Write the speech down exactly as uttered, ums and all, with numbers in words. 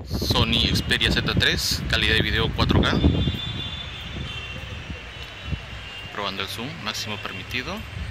Sony Xperia Z tres, calidad de video cuatro K. Probando el zoom máximo permitido.